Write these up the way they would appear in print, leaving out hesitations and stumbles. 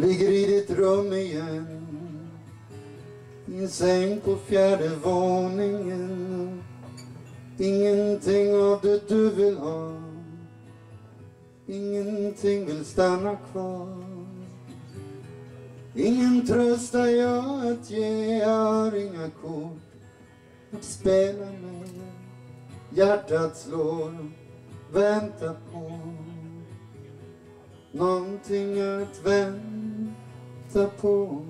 Ligger i ditt rum igen, i en säng på 4:e våningen. Ingenting av det du vill ha, ingenting vill stanna kvar. Ingen tröstar jag att ge, jag har inga kort att spela med. Hjärtat slår, väntar på någonting att vänta på.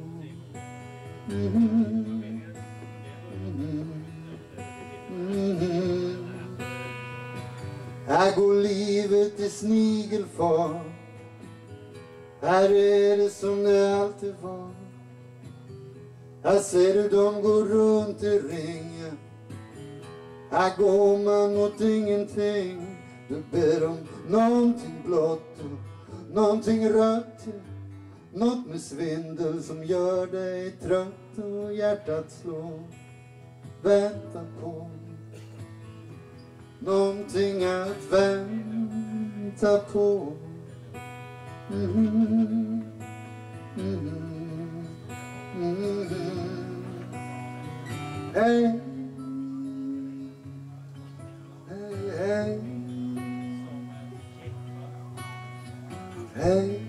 Här går livet i snigelfart. Här är det som det alltid var. Här ser du dem gå runt i ringen. Här går man mot ingenting. Du ber om någonting blått och någonting rött. Något med svindel som gör dig trött och hjärtat slår. Vänta på någonting att vänta på. Hej, hej, hej, hej.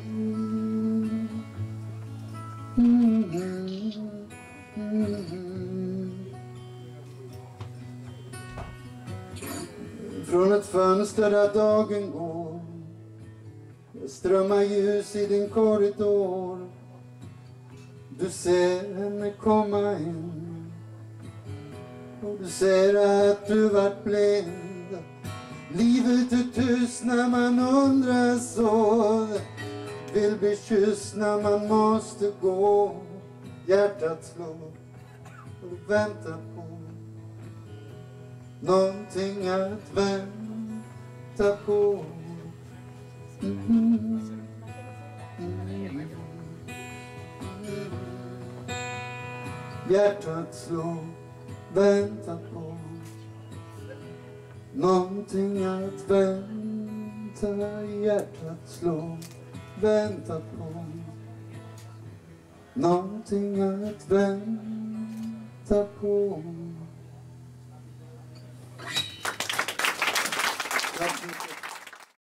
Från ett fönster där dagen går, det strömmar ljus i din korridor. Du ser henne komma in och du ser att du vart blind. Livet är tyst när man undrar så, vill bli kysst när man måste gå. Hjärtat slår och väntar på någonting att vänta på. Hjärtat slår, vänta på någonting att vänta. Hjärtat slår, vänta på någonting att vänta på.